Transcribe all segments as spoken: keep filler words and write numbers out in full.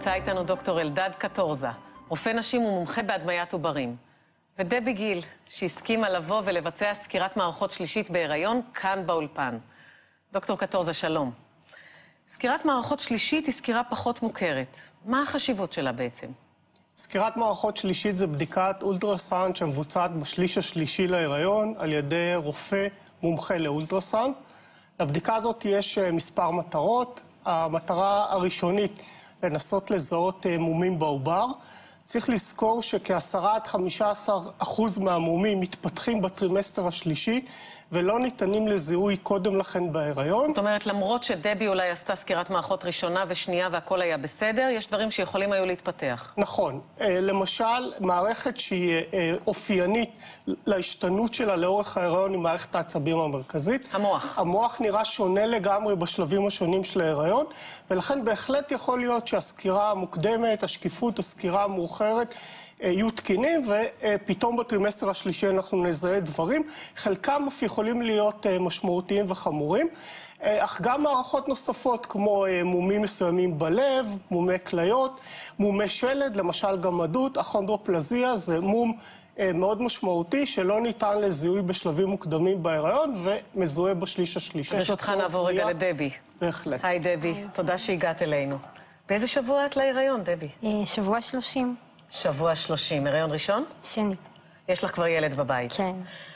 נמצא איתנו דוקטור אלדד קטורזה, רופא נשים ומומחה בהדמיית עוברים. ודבי גיל, שהסכימה לבוא ולבצע סקירת מערכות שלישית בהיריון כאן באולפן. דוקטור קטורזה, שלום. סקירת מערכות שלישית היא סקירה פחות מוכרת. מה החשיבות שלה בעצם? סקירת מערכות שלישית זה בדיקת אולטרסאונד שמבוצעת בשליש השלישי להיריון על ידי רופא מומחה לאולטרסאונד. לבדיקה הזאת יש מספר מטרות. המטרה הראשונית לנסות לזהות מומים בעובר. צריך לזכור שכ-עשרה עד חמישה עשר אחוז מהמומים מתפתחים בטרימסטר השלישי, ולא ניתנים לזיהוי קודם לכן בהיריון. זאת אומרת, למרות שדבי אולי עשתה סקירת מערכות ראשונה ושנייה והכל היה בסדר, יש דברים שיכולים היו להתפתח. נכון. למשל, מערכת שהיא אופיינית להשתנות שלה לאורך ההיריון היא מערכת העצבים המרכזית. המוח. המוח נראה שונה לגמרי בשלבים השונים של ההיריון, ולכן בהחלט יכול להיות שהסקירה המוקדמת, השקיפות, הסקירה המאוחרת, יהיו תקינים, ופתאום בטרימסטר השלישי אנחנו נזהה דברים. חלקם אף יכולים להיות משמעותיים וחמורים, אך גם מערכות נוספות כמו מומים מסוימים בלב, מומי כליות, מומי שלד, למשל גמדות, אכונדרופלזיה, זה מום מאוד משמעותי שלא ניתן לזיהוי בשלבים מוקדמים בהיריון ומזוהה בשליש השלישי. ברשותך נעבור רגע לדבי. בהחלט. היי דבי, תודה שהגעת אלינו. באיזה שבוע את להיריון, דבי? שבוע שלושים. שבוע שלושים. הריון ראשון? שני. יש לך כבר ילד בבית. כן.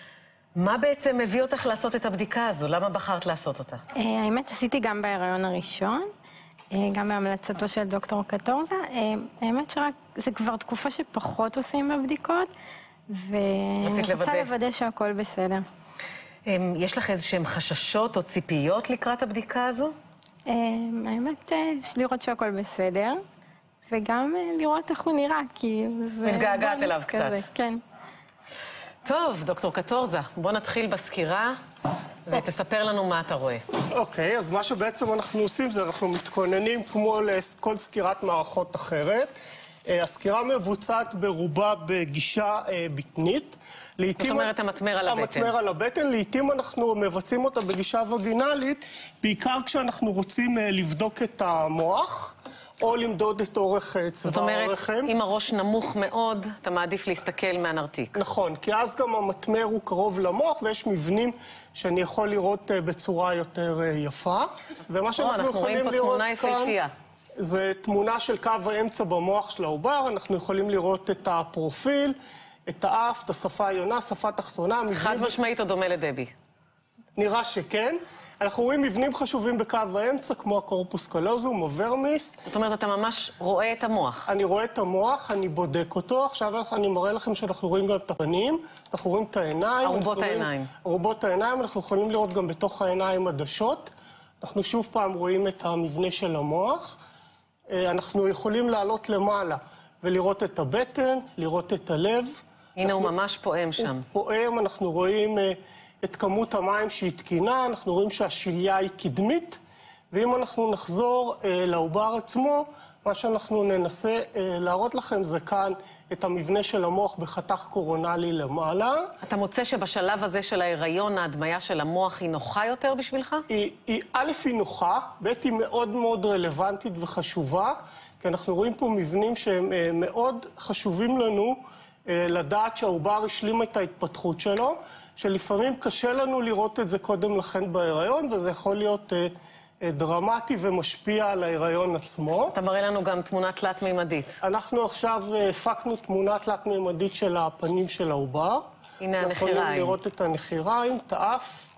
מה בעצם הביא אותך לעשות את הבדיקה הזו? למה בחרת לעשות אותה? האמת, עשיתי גם בהיריון הראשון, גם בהמלצתו של דוקטור קטורזה. האמת שרק, זה כבר תקופה שפחות עושים בבדיקות, ואני רוצה לוודא שהכל בסדר. יש לך איזשהם חששות או ציפיות לקראת הבדיקה הזו? האמת, יש לראות שהכל בסדר. וגם לראות איך הוא נראה, כי זה... מתגעגעת אליו קצת. כן. טוב, דוקטור קטורזה, בוא נתחיל בסקירה, ותספר לנו מה אתה רואה. אוקיי, אז מה שבעצם אנחנו עושים זה אנחנו מתכוננים כמו לכל סקירת מערכות אחרת. הסקירה מבוצעת ברובה בגישה בטנית. זאת אומרת, המטמר על הבטן. המטמר על הבטן, לעתים אנחנו מבצעים אותה בגישה וגינלית, בעיקר כשאנחנו רוצים לבדוק את המוח, או למדוד את אורך צוואר הרחם. זאת אומרת, אם הראש נמוך מאוד, אתה מעדיף להסתכל מהנרתיק. נכון, כי אז גם המטמר הוא קרוב למוח, ויש מבנים שאני יכול לראות בצורה יותר יפה. ומה שאנחנו יכולים לראות כאן, זה תמונה של קו האמצע במוח של העובר. אנחנו יכולים לראות את הפרופיל, את האף, את השפה העליונה, שפה תחתונה. חד משמעית או דומה לדבי? נראה שכן. אנחנו רואים מבנים חשובים בקו האמצע, כמו הקורפוס קלוזום או ורמיס. זאת אומרת, אתה ממש רואה את המוח. אני רואה את המוח, אני בודק אותו. עכשיו אני מראה לכם שאנחנו רואים גם את הפנים, אנחנו רואים את העיניים. ארובות העיניים. ארובות העיניים, אנחנו יכולים לראות גם בתוך העיניים עדשות. אנחנו שוב פעם רואים את המבנה של המוח. אנחנו יכולים לעלות למעלה ולראות את הבטן, לראות את הלב. הנה, הוא ממש פועם שם. הוא פועם, אנחנו רואים את כמות המים שהיא תקינה, אנחנו רואים שהשליה היא קדמית, ואם אנחנו נחזור לעובר עצמו, מה שאנחנו ננסה להראות לכם זה כאן את המבנה של המוח בחתך קורונלי למעלה. אתה מוצא שבשלב הזה של ההיריון, ההדמיה של המוח היא נוחה יותר בשבילך? היא, היא, א', היא נוחה, ב', היא מאוד מאוד רלוונטית וחשובה, כי אנחנו רואים פה מבנים שהם מאוד חשובים לנו לדעת שהעובר השלים את ההתפתחות שלו, שלפעמים קשה לנו לראות את זה קודם לכן בהיריון, וזה יכול להיות אה, דרמטי ומשפיע על ההיריון עצמו. אתה מראה לנו גם תמונה תלת-מימדית. אנחנו עכשיו הפקנו תמונה תלת-מימדית של הפנים של העובר. הנה הנחיריים. אנחנו יכולים לראות את הנחיריים, את האף.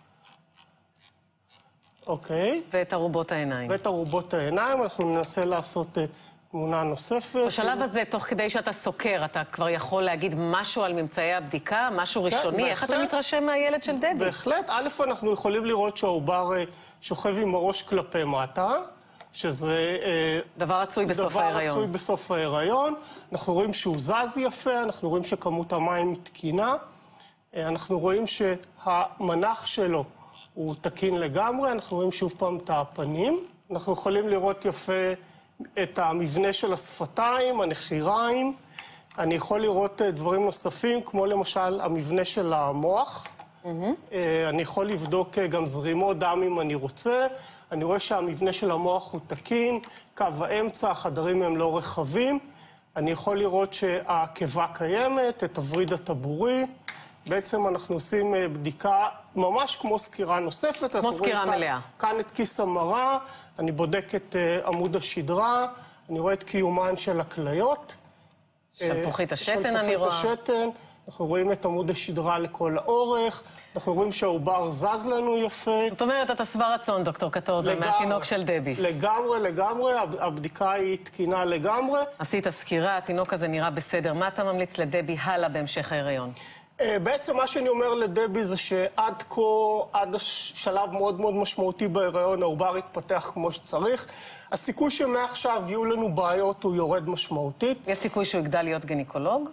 אוקיי. ואת ארובות העיניים. ואת ארובות העיניים. אנחנו ננסה לעשות אה, תמונה נוספת. בשלב הזה, תוך כדי שאתה סוקר, אתה כבר יכול להגיד משהו על ממצאי הבדיקה, משהו ראשוני? כן, איך אתה מתרשם מהילד של דבי? בהחלט. א', אנחנו יכולים לראות שהעובר שוכב עם הראש כלפי מטה, שזה דבר רצוי בסוף דבר ההיריון. רצוי בסוף ההיריון. אנחנו רואים שהוא זז יפה, אנחנו רואים שכמות המים היא תקינה, אנחנו רואים שהמנח שלו הוא תקין לגמרי, אנחנו רואים שוב פעם את הפנים. אנחנו יכולים לראות יפה את המבנה של השפתיים, הנחיריים. אני יכול לראות דברים נוספים, כמו למשל המבנה של המוח. Mm-hmm. אני יכול לבדוק גם זרימות דם אם אני רוצה. אני רואה שהמבנה של המוח הוא תקין, קו האמצע, החדרים הם לא רחבים. אני יכול לראות שהעקבה קיימת, את הווריד הטבורי. בעצם אנחנו עושים בדיקה ממש כמו סקירה נוספת. כמו סקירה כאן, מלאה. כאן את כיס המראה, אני בודק את uh, עמוד השדרה, אני רואה את קיומן של הכליות. שלפוחית השתן אני רואה. שלפוחית השתן, אנחנו רואים את עמוד השדרה לכל האורך, אנחנו רואים שהעובר זז לנו יפה. זאת אומרת, אתה שבע רצון, דוקטור קטורזה, מהתינוק של דבי. לגמרי, לגמרי, הבדיקה היא תקינה לגמרי. עשית סקירה, התינוק הזה נראה בסדר. מה אתה ממליץ לדבי הלאה בהמשך ההיריון? בעצם מה שאני אומר לדבי זה שעד כה, עד שלב מאוד מאוד משמעותי בהיריון, העובר יתפתח כמו שצריך. הסיכוי שמעכשיו יהיו לנו בעיות הוא יורד משמעותית. יש סיכוי שהוא יגדל להיות גינקולוג?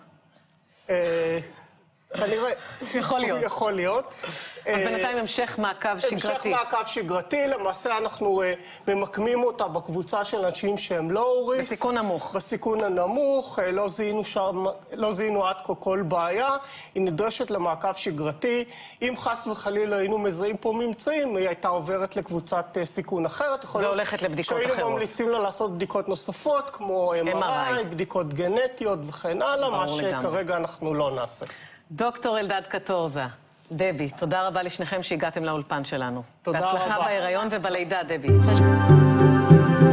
כנראה... יכול להיות. יכול להיות. אז בינתיים המשך מעקב שגרתי. המשך מעקב שגרתי, למעשה אנחנו ממקמים אותה בקבוצה של אנשים שהם לא אוריס. בסיכון נמוך. בסיכון הנמוך, לא זיהינו שם, לא זיהינו עד כה כל בעיה. היא נדרשת למעקב שגרתי. אם חס וחלילה היינו מזהים פה ממצאים, היא הייתה עוברת לקבוצת סיכון אחרת. והולכת לבדיקות אחרות. שהיינו ממליצים לה לעשות בדיקות נוספות, כמו אם אר איי, בדיקות גנטיות וכן הלאה, מה שכרגע אנחנו לא נעשה. דוקטור אלדד קטורזה, דבי, תודה רבה לשניכם שהגעתם לאולפן שלנו. תודה רבה. בהצלחה בהיריון ובלידה, דבי.